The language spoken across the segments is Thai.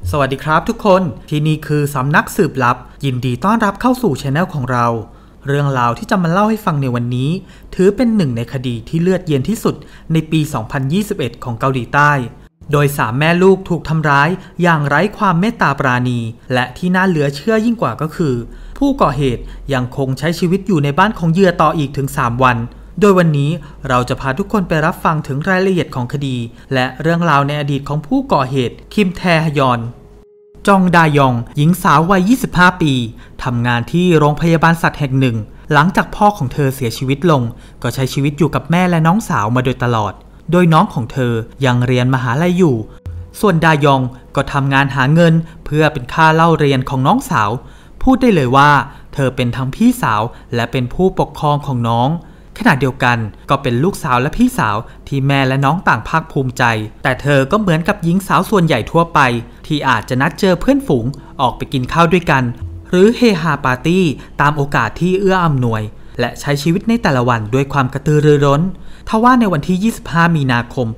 สวัสดีครับทุกคนที่นี่คือสำนักสืบลับยินดีต้อนรับเข้าสู่ช anel ของเราเรื่องราวที่จะมาเล่าให้ฟังในวันนี้ถือเป็นหนึ่งในคดีที่เลือดเย็นที่สุดในปี 2021 ของเกาหลีใต้โดย3แม่ลูกถูกทำร้ายอย่างไร้ความเมตตาปราณีและที่น่าเหลือเชื่อยิ่งกว่าก็คือผู้ก่อเหตุยังคงใช้ชีวิตอยู่ในบ้านของเหยื่อต่ออีกถึง3วันโดยวันนี้เราจะพาทุกคนไปรับฟังถึงรายละเอียดของคดีและเรื่องราวในอดีตของผู้ก่อเหตุคิมแทฮยอนจองดายองหญิงสาววัย 25 ปีทำงานที่โรงพยาบาลสัตว์แห่งหนึ่งหลังจากพ่อของเธอเสียชีวิตลงก็ใช้ชีวิตอยู่กับแม่และน้องสาวมาโดยตลอดโดยน้องของเธอยังเรียนมหาลัยอยู่ส่วนดายองก็ทำงานหาเงินเพื่อเป็นค่าเล่าเรียนของน้องสาวพูดได้เลยว่าเธอเป็นทั้งพี่สาวและเป็นผู้ปกครองของน้องขณะเดียวกันก็เป็นลูกสาวและพี่สาวที่แม่และน้องต่างภาคภูมิใจแต่เธอก็เหมือนกับหญิงสาวส่วนใหญ่ทั่วไปที่อาจจะนัดเจอเพื่อนฝูงออกไปกินข้าวด้วยกันหรือเฮฮาปาร์ตี้ตามโอกาสที่เอื้ออำนวยและใช้ชีวิตในแต่ละวันด้วยความกระตือรือร้นทว่าในวันที่ 25 มีนาคม ปี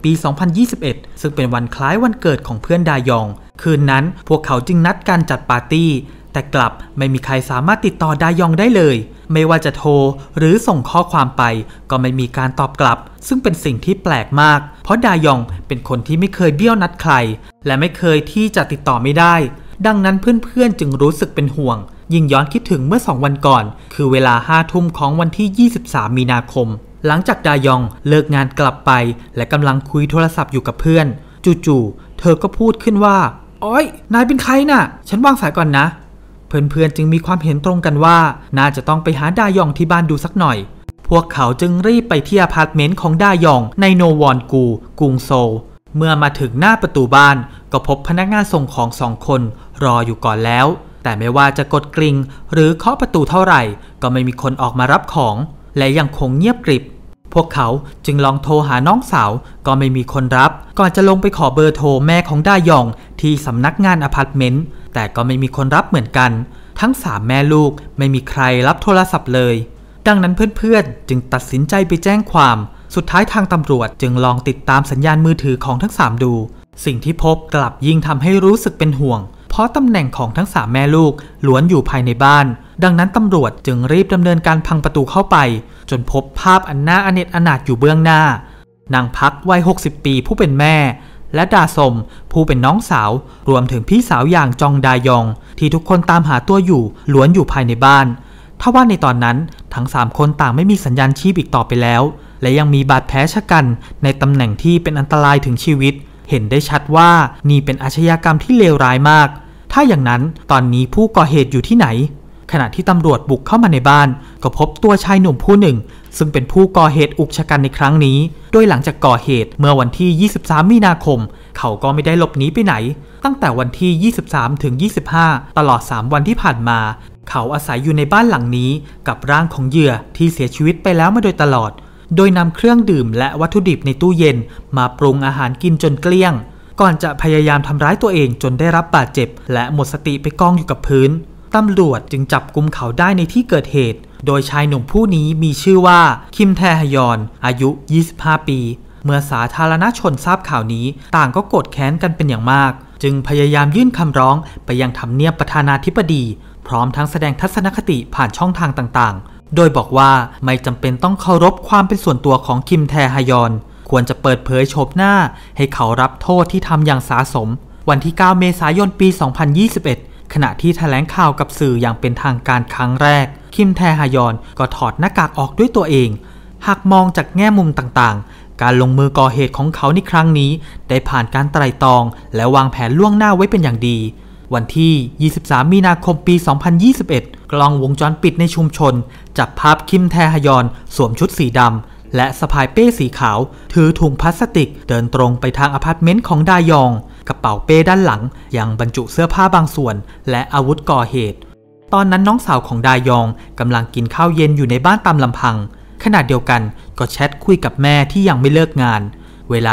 2021 ซึ่งเป็นวันคล้ายวันเกิดของเพื่อนดายองคืนนั้นพวกเขาจึงนัดกันจัดปาร์ตี้แต่กลับไม่มีใครสามารถติดต่อดายองได้เลยไม่ว่าจะโทรหรือส่งข้อความไปก็ไม่มีการตอบกลับซึ่งเป็นสิ่งที่แปลกมากเพราะดายองเป็นคนที่ไม่เคยเบี้ยวนัดใครและไม่เคยที่จะติดต่อไม่ได้ดังนั้นเพื่อนๆจึงรู้สึกเป็นห่วงยิ่งย้อนคิดถึงเมื่อ2 วันก่อนคือเวลา 5 ทุ่มของวันที่ 23 มีนาคมหลังจากดายองเลิกงานกลับไปและกำลังคุยโทรศัพท์อยู่กับเพื่อนจู่ๆเธอก็พูดขึ้นว่าโอ๊ยนายเป็นใครน่ะฉันวางสายก่อนนะเพื่อนๆจึงมีความเห็นตรงกันว่าน่าจะต้องไปหาดายองที่บ้านดูสักหน่อยพวกเขาจึงรีบไปที่อพาร์ตเมนต์ของดายองในโนวอนกูกรุงโซลเมื่อมาถึงหน้าประตูบ้านก็พบพนักงานส่งของ2 คนรออยู่ก่อนแล้วแต่ไม่ว่าจะกดกริ่งหรือเคาะประตูเท่าไหร่ก็ไม่มีคนออกมารับของและยังคงเงียบกริบพวกเขาจึงลองโทรหาน้องสาวก็ไม่มีคนรับก่อนจะลงไปขอเบอร์โทรแม่ของดายองที่สำนักงานอพาร์ตเมนต์แต่ก็ไม่มีคนรับเหมือนกันทั้ง3แม่ลูกไม่มีใครรับโทรศัพท์เลยดังนั้นเพื่อนๆจึงตัดสินใจไปแจ้งความสุดท้ายทางตำรวจจึงลองติดตามสัญญาณมือถือของทั้ง3ดูสิ่งที่พบกลับยิ่งทำให้รู้สึกเป็นห่วงเพราะตำแหน่งของทั้ง3แม่ลูกล้วนอยู่ภายในบ้านดังนั้นตำรวจจึงรีบดำเนินการพังประตูเข้าไปจนพบภาพอันน่าอเนจอนาถอยู่เบื้องหน้านางพักวัย 60 ปีผู้เป็นแม่และดาสมผู้เป็นน้องสาวรวมถึงพี่สาวอย่างจองดายองที่ทุกคนตามหาตัวอยู่ล้วนอยู่ภายในบ้านทว่าในตอนนั้นทั้ง3คนต่างไม่มีสัญญาณชีพอีกต่อไปแล้วและยังมีบาดแผลชะกันในตำแหน่งที่เป็นอันตรายถึงชีวิตเห็นได้ชัดว่านี่เป็นอาชญากรรมที่เลวร้ายมากถ้าอย่างนั้นตอนนี้ผู้ก่อเหตุอยู่ที่ไหนขณะที่ตำรวจบุกเข้ามาในบ้านก็พบตัวชายหนุ่มผู้หนึ่งซึ่งเป็นผู้ก่อเหตุอุกชะกันในครั้งนี้โดยหลังจากก่อเหตุเมื่อวันที่ 23 มีนาคมเขาก็ไม่ได้หลบหนีไปไหนตั้งแต่วันที่ 23 ถึง 25 ตลอด 3 วันที่ผ่านมาเขาอาศัยอยู่ในบ้านหลังนี้กับร่างของเหยื่อที่เสียชีวิตไปแล้วมาโดยตลอดโดยนำเครื่องดื่มและวัตถุดิบในตู้เย็นมาปรุงอาหารกินจนเกลี้ยงก่อนจะพยายามทำร้ายตัวเองจนได้รับบาดเจ็บและหมดสติไปกองอยู่กับพื้นตำรวจจึงจับกุมเขาได้ในที่เกิดเหตุโดยชายหนุ่มผู้นี้มีชื่อว่าคิมแทฮยอนอายุ 25 ปีเมื่อสาธารณชนทราบข่าวนี้ต่างก็โกรธแค้นกันเป็นอย่างมากจึงพยายามยื่นคำร้องไปยังทำเนียบประธานาธิบดีพร้อมทั้งแสดงทัศนคติผ่านช่องทางต่างๆโดยบอกว่าไม่จำเป็นต้องเคารพความเป็นส่วนตัวของคิมแทฮยอนควรจะเปิดเผยโฉมหน้าให้เขารับโทษที่ทำอย่างสาสมวันที่ 9 เมษายน ปี 2021 ขณะที่แถลงข่าวกับสื่ออย่างเป็นทางการครั้งแรกคิมแทฮยอนก็ถอดหน้ากากออกด้วยตัวเองหากมองจากแง่มุมต่างๆการลงมือก่อเหตุของเขาในครั้งนี้ได้ผ่านการไตร่ตรองและวางแผนล่วงหน้าไว้เป็นอย่างดีวันที่ 23 มีนาคม ปี 2021 กล้องวงจรปิดในชุมชนจับภาพคิมแทฮยอนสวมชุดสีดำและสะพายเป้สีขาวถือถุงพลาสติกเดินตรงไปทางอพาร์ตเมนต์ของดายองกระเป๋าเป้ด้านหลังยังบรรจุเสื้อผ้าบางส่วนและอาวุธก่อเหตุตอนนั้นน้องสาวของดายองกำลังกินข้าวเย็นอยู่ในบ้านตามลำพังขณะเดียวกันก็แชทคุยกับแม่ที่ยังไม่เลิกงานเวลา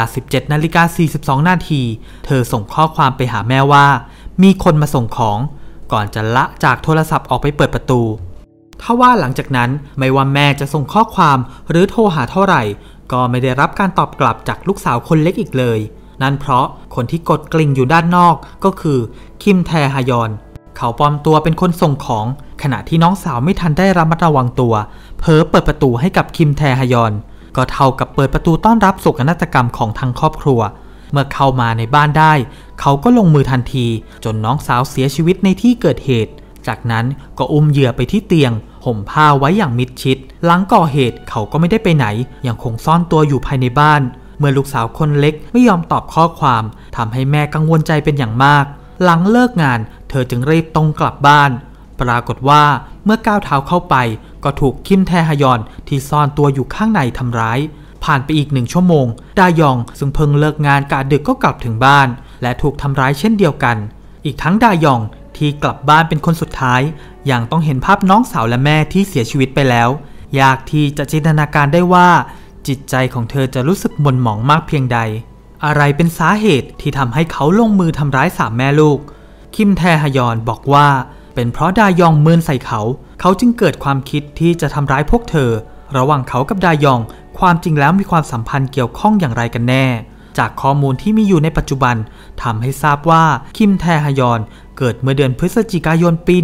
17:42 นาทีเธอส่งข้อความไปหาแม่ว่ามีคนมาส่งของก่อนจะละจากโทรศัพท์ออกไปเปิดประตูทว่าหลังจากนั้นไม่ว่าแม่จะส่งข้อความหรือโทรหาเท่าไหร่ก็ไม่ได้รับการตอบกลับจากลูกสาวคนเล็กอีกเลยนั่นเพราะคนที่กดกลิ่งอยู่ด้านนอกก็คือคิมแทฮยอนเขาปลอมตัวเป็นคนส่งของขณะที่น้องสาวไม่ทันได้ระมัดระวังตัวเผลอเปิดประตูให้กับคิมแทฮยอนก็เท่ากับเปิดประตูต้อนรับโศกนาฏกรรมของทั้งครอบครัวเมื่อเข้ามาในบ้านได้เขาก็ลงมือทันทีจนน้องสาวเสียชีวิตในที่เกิดเหตุจากนั้นก็อุ้มเหยื่อไปที่เตียงห่มผ้าไว้อย่างมิดชิดหลังก่อเหตุเขาก็ไม่ได้ไปไหนยังคงซ่อนตัวอยู่ภายในบ้านเมื่อลูกสาวคนเล็กไม่ยอมตอบข้อความทำให้แม่กังวลใจเป็นอย่างมากหลังเลิกงานเธอจึงรีบตรงกลับบ้านปรากฏว่าเมื่อก้าวเท้าเข้าไปก็ถูกคิมแทฮยอนที่ซ่อนตัวอยู่ข้างในทำร้ายผ่านไปอีก1 ชั่วโมงดายองซึ่งเพิ่งเลิกงานกะดึกก็กลับถึงบ้านและถูกทำร้ายเช่นเดียวกันอีกทั้งดายองที่กลับบ้านเป็นคนสุดท้ายยังต้องเห็นภาพน้องสาวและแม่ที่เสียชีวิตไปแล้วยากที่จะจินตนาการได้ว่าจิตใจของเธอจะรู้สึกหม่นหมองมากเพียงใดอะไรเป็นสาเหตุที่ทำให้เขาลงมือทำร้าย3 แม่ลูกคิมแทฮยอนบอกว่าเป็นเพราะดายองเมินใส่เขาจึงเกิดความคิดที่จะทำร้ายพวกเธอระหว่างเขากับดายองความจริงแล้วมีความสัมพันธ์เกี่ยวข้องอย่างไรกันแน่จากข้อมูลที่มีอยู่ในปัจจุบันทำให้ทราบว่าคิมแทฮยอนเกิดเมื่อเดือนพฤศจิกายนปี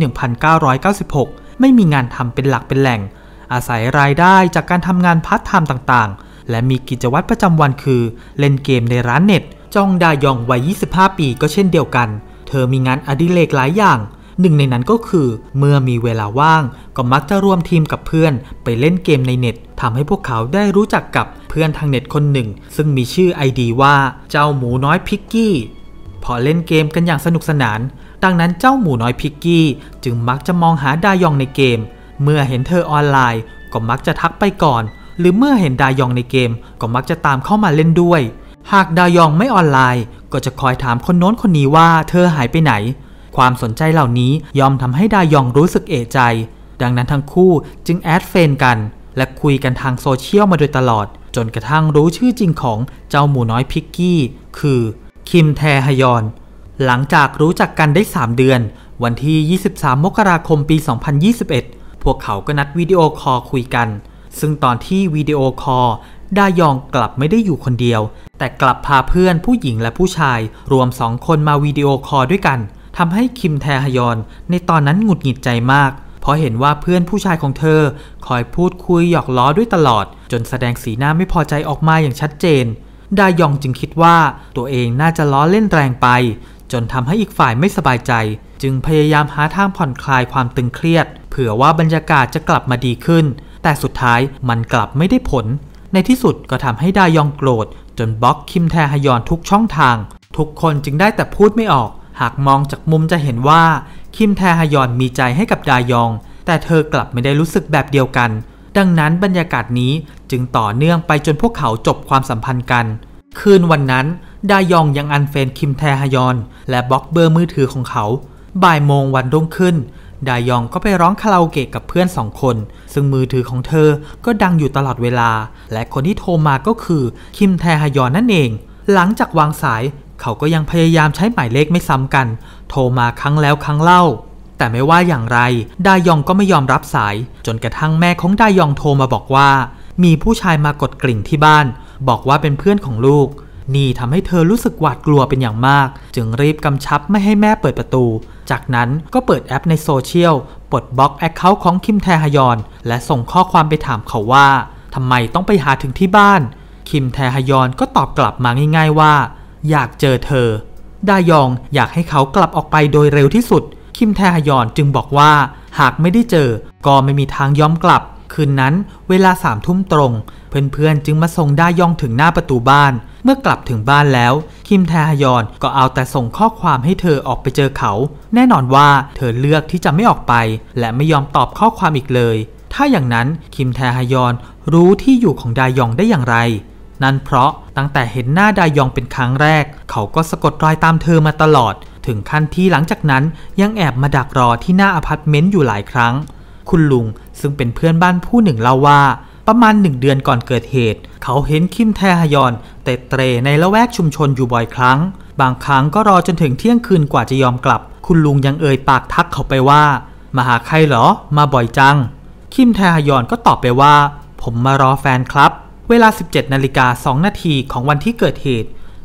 1996 ไม่มีงานทำเป็นหลักเป็นแหล่งอาศัยรายได้จากการทำงานพาร์ทไทม์ต่างๆและมีกิจวัตรประจำวันคือเล่นเกมในร้านเน็ตจองดายองวัย 25 ปีก็เช่นเดียวกันเธอมีงานอดิเรกหลายอย่างหนึ่งในนั้นก็คือเมื่อมีเวลาว่างก็มักจะร่วมทีมกับเพื่อนไปเล่นเกมในเน็ตทำให้พวกเขาได้รู้จักกับเพื่อนทางเน็ตคนหนึ่งซึ่งมีชื่อ ID ว่าเจ้าหมูน้อยพิกกี้พอเล่นเกมกันอย่างสนุกสนานดังนั้นเจ้าหมูน้อยพิกกี้จึงมักจะมองหาดายองในเกมเมื่อเห็นเธอออนไลน์ก็มักจะทักไปก่อนหรือเมื่อเห็นดายองในเกมก็มักจะตามเข้ามาเล่นด้วยหากดายองไม่ออนไลน์ก็จะคอยถามคนโน้นคนนี้ว่าเธอหายไปไหนความสนใจเหล่านี้ย่อมทำให้ดายองรู้สึกเอะใจดังนั้นทั้งคู่จึงแอดเฟรนด์กันและคุยกันทางโซเชียลมาโดยตลอดจนกระทั่งรู้ชื่อจริงของเจ้าหมูน้อยพิกกี้คือคิมแทฮยอนหลังจากรู้จักกันได้3 เดือนวันที่ 23 มกราคมปี 2021 พวกเขาก็นัดวิดีโอคอลคุยกันซึ่งตอนที่วิดีโอคอลดายองกลับไม่ได้อยู่คนเดียวแต่กลับพาเพื่อนผู้หญิงและผู้ชายรวม2 คนมาวิดีโอคอลด้วยกันทำให้คิมแทฮยอนในตอนนั้นหงุดหงิดใจมากเพราะเห็นว่าเพื่อนผู้ชายของเธอคอยพูดคุยหยอกล้อด้วยตลอดจนแสดงสีหน้าไม่พอใจออกมาอย่างชัดเจนดายองจึงคิดว่าตัวเองน่าจะล้อเล่นแรงไปจนทำให้อีกฝ่ายไม่สบายใจจึงพยายามหาทางผ่อนคลายความตึงเครียดเผื่อว่าบรรยากาศจะกลับมาดีขึ้นแต่สุดท้ายมันกลับไม่ได้ผลในที่สุดก็ทำให้ดายองโกรธจนบล็อกคิมแทฮยอนทุกช่องทางทุกคนจึงได้แต่พูดไม่ออกหากมองจากมุมจะเห็นว่าคิมแทฮยอนมีใจให้กับดายองแต่เธอกลับไม่ได้รู้สึกแบบเดียวกันดังนั้นบรรยากาศนี้จึงต่อเนื่องไปจนพวกเขาจบความสัมพันธ์กันคืนวันนั้นดายองยังอันเฟรนคิมแทฮยอนและบล็อกเบอร์มือถือของเขาบ่ายโมงวันรุ่งขึ้นดายองก็ไปร้องคาราโอเกะกับเพื่อน2 คนซึ่งมือถือของเธอก็ดังอยู่ตลอดเวลาและคนที่โทรมาก็คือคิมแทฮยอนนั่นเองหลังจากวางสายเขาก็ยังพยายามใช้หมายเลขไม่ซ้ำกันโทรมาครั้งแล้วครั้งเล่าแต่ไม่ว่าอย่างไรดายองก็ไม่ยอมรับสายจนกระทั่งแม่ของดายองโทรมาบอกว่ามีผู้ชายมากดกริ่งที่บ้านบอกว่าเป็นเพื่อนของลูกนี่ทำให้เธอรู้สึกหวาดกลัวเป็นอย่างมากจึงรีบกำชับไม่ให้แม่เปิดประตูจากนั้นก็เปิดแอปในโซเชียลปลดบล็อกแอคเคาท์ของคิมแทฮยอนและส่งข้อความไปถามเขาว่าทำไมต้องไปหาถึงที่บ้านคิมแทฮยอนก็ตอบกลับมาง่ายๆว่าอยากเจอเธอดายองอยากให้เขากลับออกไปโดยเร็วที่สุดคิมแทฮยอนจึงบอกว่าหากไม่ได้เจอก็ไม่มีทางยอมกลับคืนนั้นเวลา3 ทุ่มตรงเพื่อนๆจึงมาส่งดายองถึงหน้าประตูบ้านเมื่อกลับถึงบ้านแล้วคิมแทฮยอนก็เอาแต่ส่งข้อความให้เธอออกไปเจอเขาแน่นอนว่าเธอเลือกที่จะไม่ออกไปและไม่ยอมตอบข้อความอีกเลยถ้าอย่างนั้นคิมแทฮยอนรู้ที่อยู่ของดายองได้อย่างไรนั่นเพราะตั้งแต่เห็นหน้าดายองเป็นครั้งแรกเขาก็สะกดรอยตามเธอมาตลอดถึงขั้นที่หลังจากนั้นยังแอบมาดักรอที่หน้าอพาร์ตเมนต์อยู่หลายครั้งคุณลุงซึ่งเป็นเพื่อนบ้านผู้หนึ่งเล่าว่าประมาณ1 เดือนก่อนเกิดเหตุเขาเห็นคิมแทฮยอนเตร่ในละแวกชุมชนอยู่บ่อยครั้งบางครั้งก็รอจนถึงเที่ยงคืนกว่าจะยอมกลับคุณลุงยังเอ่ยปากทักเขาไปว่ามาหาใครเหรอมาบ่อยจังคิมแทฮยอนก็ตอบไปว่าผมมารอแฟนครับเวลา 17:02 น.ของวันที่เกิดเหตุ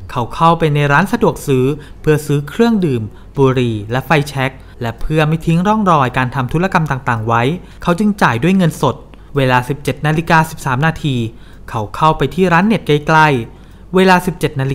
เขาเข้าไปในร้านสะดวกซื้อเพื่อซื้อเครื่องดื่มบุหรี่และไฟแช็กและเพื่อไม่ทิ้งร่องรอยการทำธุรกรรมต่างๆไว้เขาจึงจ่ายด้วยเงินสดเวลา 17:13 นาทีเขาเข้าไปที่ร้านเน็ตใกล้ๆเวลา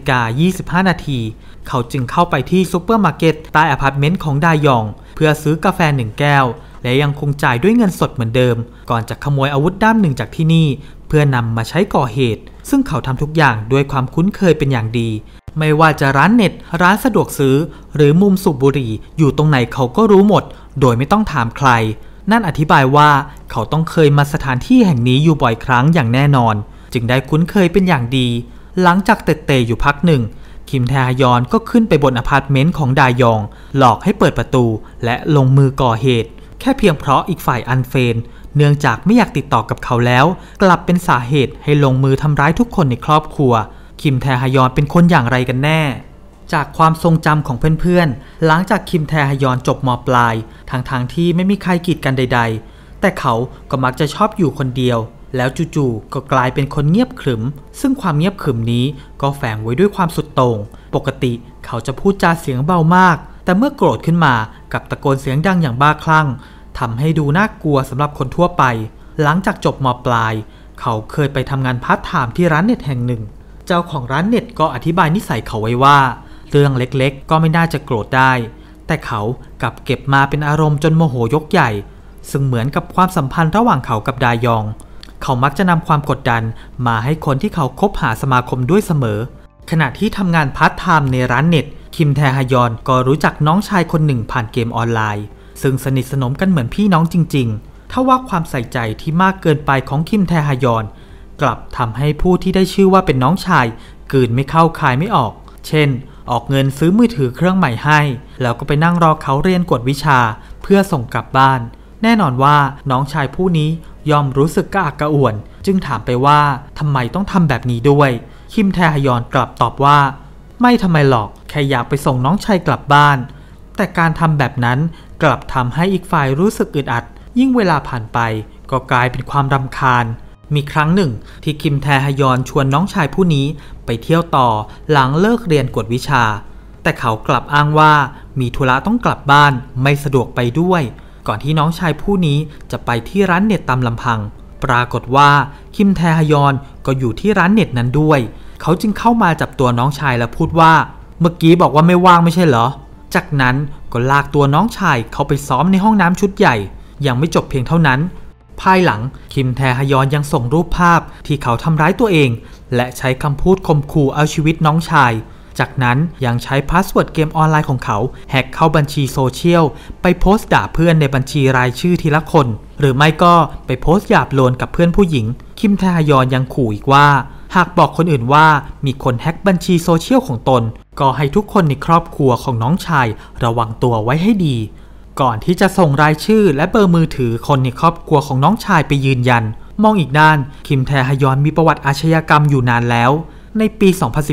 17:25 นาทีเขาจึงเข้าไปที่ซุปเปอร์มาร์เก็ตใต้อพาร์ตเมนต์ของดายองเพื่อซื้อกาแฟ1แก้วและยังคงจ่ายด้วยเงินสดเหมือนเดิมก่อนจะขโมยอาวุธด้ามหนึ่งจากที่นี่เพื่อนำมาใช้ก่อเหตุซึ่งเขาทำทุกอย่างด้วยความคุ้นเคยเป็นอย่างดีไม่ว่าจะร้านเน็ตร้านสะดวกซื้อหรือมุมสูบบุหรี่อยู่ตรงไหนเขาก็รู้หมดโดยไม่ต้องถามใครนั่นอธิบายว่าเขาต้องเคยมาสถานที่แห่งนี้อยู่บ่อยครั้งอย่างแน่นอนจึงได้คุ้นเคยเป็นอย่างดีหลังจากเตะอยู่พักหนึ่งคิมแทฮยอนก็ขึ้นไปบนอพาร์ตเมนต์ของดายองหลอกให้เปิดประตูและลงมือก่อเหตุแค่เพียงเพราะอีกฝ่ายอันเฟนเนื่องจากไม่อยากติดต่อกับเขาแล้วกลับเป็นสาเหตุให้ลงมือทำร้ายทุกคนในครอบครัวคิมแทฮยอนเป็นคนอย่างไรกันแน่จากความทรงจำของเพื่อนๆหลังจากคิมแทฮยอนจบม.ปลายทางที่ไม่มีใครกีดกันใดๆแต่เขาก็มักจะชอบอยู่คนเดียวแล้วจู่ๆก็กลายเป็นคนเงียบขรึมซึ่งความเงียบขรึมนี้ก็แฝงไว้ด้วยความสุดโต่งปกติเขาจะพูดจาเสียงเบามากแต่เมื่อโกรธขึ้นมากับตะโกนเสียงดังอย่างบ้าคลั่งทำให้ดูน่ากลัวสำหรับคนทั่วไปหลังจากจบม.ปลายเขาเคยไปทำงานพาร์ทไทม์ที่ร้านเน็ตแห่งหนึ่งเจ้าของร้านเน็ตก็อธิบายนิสัยเขาไว้ว่าเรื่องเล็กๆก็ไม่น่าจะโกรธได้แต่เขากลับเก็บมาเป็นอารมณ์จนโมโหยกใหญ่ซึ่งเหมือนกับความสัมพันธ์ระหว่างเขากับดายองเขามักจะนำความกดดันมาให้คนที่เขาคบหาสมาคมด้วยเสมอขณะที่ทำงานพาร์ทไทม์ในร้านเน็ตคิมแทฮยอนก็รู้จักน้องชายคนหนึ่งผ่านเกมออนไลน์ซึ่งสนิทสนมกันเหมือนพี่น้องจริงๆทว่าความใส่ใจที่มากเกินไปของคิมแทฮยอนกลับทำให้ผู้ที่ได้ชื่อว่าเป็นน้องชายกลืนไม่เข้าคายไม่ออกเช่นออกเงินซื้อมือถือเครื่องใหม่ให้แล้วก็ไปนั่งรอเขาเรียนกวดวิชาเพื่อส่งกลับบ้านแน่นอนว่าน้องชายผู้นี้ย่อมรู้สึกกระอักกระอ่วนจึงถามไปว่าทำไมต้องทำแบบนี้ด้วยคิมแทฮยอนกลับตอบว่าไม่ทำไมหรอกแค่อยากไปส่งน้องชายกลับบ้านแต่การทำแบบนั้นกลับทำให้อีกฝ่ายรู้สึกอึดอัดยิ่งเวลาผ่านไปก็กลายเป็นความรำคาญมีครั้งหนึ่งที่คิมแทฮยอนชวนน้องชายผู้นี้ไปเที่ยวต่อหลังเลิกเรียนกวดวิชาแต่เขากลับอ้างว่ามีธุระต้องกลับบ้านไม่สะดวกไปด้วยก่อนที่น้องชายผู้นี้จะไปที่ร้านเน็ตตามลำพังปรากฏว่าคิมแทฮยอนก็อยู่ที่ร้านเน็ตนั้นด้วยเขาจึงเข้ามาจับตัวน้องชายและพูดว่าเมื่อกี้บอกว่าไม่ว่างไม่ใช่เหรอจากนั้นก็ลากตัวน้องชายเขาไปซ้อมในห้องน้ำชุดใหญ่ยังไม่จบเพียงเท่านั้นภายหลังคิมแทฮยอนยังส่งรูปภาพที่เขาทำร้ายตัวเองและใช้คำพูดข่มขู่เอาชีวิตน้องชายจากนั้นยังใช้พาสเวิร์ดเกมออนไลน์ของเขาแฮกเข้าบัญชีโซเชียลไปโพสต์ด่าเพื่อนในบัญชีรายชื่อทีละคนหรือไม่ก็ไปโพสต์หยาบโลนกับเพื่อนผู้หญิงคิมแทฮยอนยังขู่อีกว่าหากบอกคนอื่นว่ามีคนแฮกบัญชีโซเชียลของตนก็ให้ทุกคนในครอบครัวของน้องชายระวังตัวไว้ให้ดีก่อนที่จะส่งรายชื่อและเบอร์มือถือคนในครอบครัวของน้องชายไปยืนยันมองอีกด้านคิมแทฮยอนมีประวัติอาชญากรรมอยู่นานแล้วในปี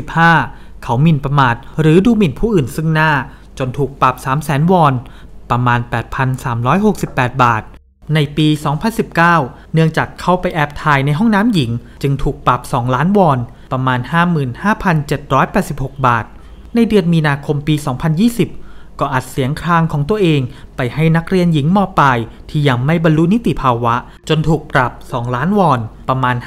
2015 เขาหมิ่นประมาทหรือดูหมิ่นผู้อื่นซึ่งหน้าจนถูกปรับ 300,000 วอนประมาณ 8,368 บาทในปี 2019 เนื่องจากเข้าไปแอบถ่ายในห้องน้ำหญิงจึงถูกปรับ 2 ล้านวอนประมาณ 55,786 บาทในเดือนมีนาคมปี 2020 ก็อัดเสียงครางของตัวเองไปให้นักเรียนหญิงม.ปลายที่ยังไม่บรรลุนิติภาวะจนถูกปรับ 2 ล้านวอนประมาณ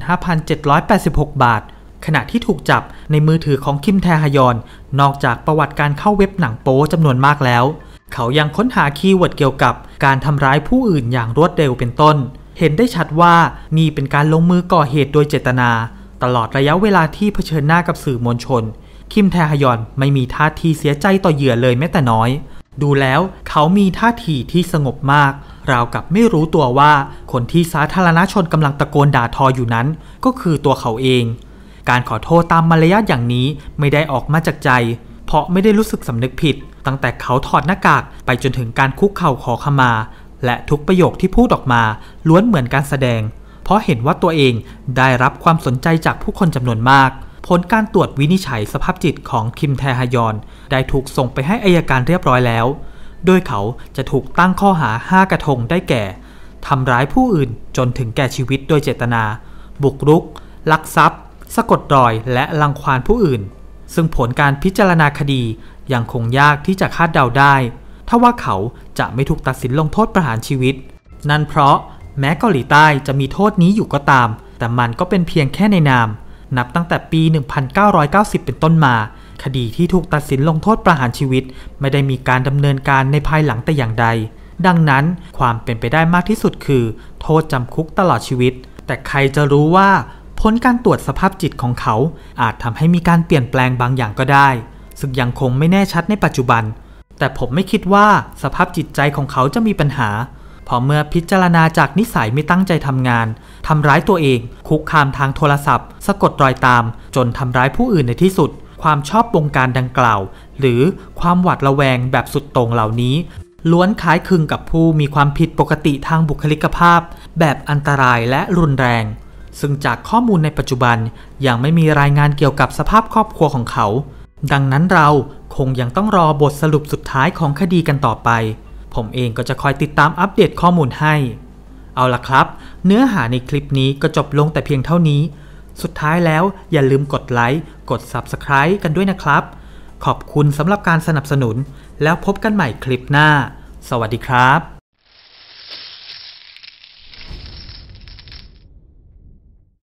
55,786 บาทขณะที่ถูกจับในมือถือของคิมแทฮยอนนอกจากประวัติการเข้าเว็บหนังโป๊จำนวนมากแล้วเขายังค้นหาคีย์เวิร์ดเกี่ยวกับการทำร้ายผู้อื่นอย่างรวดเร็วเป็นต้นเห็นได้ชัดว่านี่เป็นการลงมือก่อเหตุโดยเจตนาตลอดระยะเวลาที่เผชิญหน้ากับสื่อมวลชนคิมแทฮยอนไม่มีท่าทีเสียใจต่อเหยื่อเลยแม้แต่น้อยดูแล้วเขามีท่าทีที่สงบมากราวกับไม่รู้ตัวว่าคนที่สาธารณชนกำลังตะโกนด่าทออยู่นั้นก็คือตัวเขาเองการขอโทษตามมารยาทอย่างนี้ไม่ได้ออกมาจากใจเพราะไม่ได้รู้สึกสำนึกผิดตั้งแต่เขาถอดหน้ากากไปจนถึงการคุกเข่าขอขมาและทุกประโยคที่พูดออกมาล้วนเหมือนการแสดงเพราะเห็นว่าตัวเองได้รับความสนใจจากผู้คนจำนวนมากผลการตรวจวินิจฉัยสภาพจิตของคิมแทฮยอนได้ถูกส่งไปให้อัยการเรียบร้อยแล้วโดยเขาจะถูกตั้งข้อหา5 กระทงได้แก่ทำร้ายผู้อื่นจนถึงแก่ชีวิตโดยเจตนาบุกรุกลักทรัพย์สะกดรอยและรังควานผู้อื่นซึ่งผลการพิจารณาคดียังคงยากที่จะคาดเดาได้ถ้าว่าเขาจะไม่ถูกตัดสินลงโทษประหารชีวิตนั่นเพราะแม้เกาหลีใต้จะมีโทษนี้อยู่ก็ตามแต่มันก็เป็นเพียงแค่ในนามนับตั้งแต่ปี 1990 เป็นต้นมาคดีที่ถูกตัดสินลงโทษประหารชีวิตไม่ได้มีการดำเนินการในภายหลังแต่อย่างใดดังนั้นความเป็นไปได้มากที่สุดคือโทษจำคุกตลอดชีวิตแต่ใครจะรู้ว่าผลการตรวจสภาพจิตของเขาอาจทำให้มีการเปลี่ยนแปลงบางอย่างก็ได้ซึ่งยังคงไม่แน่ชัดในปัจจุบันแต่ผมไม่คิดว่าสภาพจิตใจของเขาจะมีปัญหาเพราะเมื่อพิจารณาจากนิสัยไม่ตั้งใจทำงานทำร้ายตัวเองคุกคามทางโทรศัพท์สะกดรอยตามจนทำร้ายผู้อื่นในที่สุดความชอบบงการดังกล่าวหรือความหวาดระแวงแบบสุดโต่งเหล่านี้ล้วนคล้ายคลึงกับผู้มีความผิดปกติทางบุคลิกภาพแบบอันตรายและรุนแรงซึ่งจากข้อมูลในปัจจุบันยังไม่มีรายงานเกี่ยวกับสภาพครอบครัวของเขาดังนั้นเราคงยังต้องรอบทสรุปสุดท้ายของคดีกันต่อไปผมเองก็จะคอยติดตามอัปเดตข้อมูลให้เอาล่ะครับเนื้อหาในคลิปนี้ก็จบลงแต่เพียงเท่านี้สุดท้ายแล้วอย่าลืมกดไลค์กด Subscribe กันด้วยนะครับขอบคุณสำหรับการสนับสนุนแล้วพบกันใหม่คลิปหน้าสวัสดีครับ